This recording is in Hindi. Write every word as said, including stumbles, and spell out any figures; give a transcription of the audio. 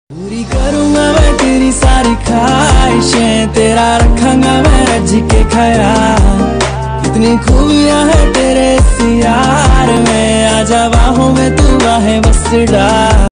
पूरी करूंगा मैं तेरी सारी ख्वाहिशें, तेरा रखूंगा मैं रज के ख्याल। कितनी खूबियां है तेरे इस यार में, आजा बाहों में तू आहे बस डाल।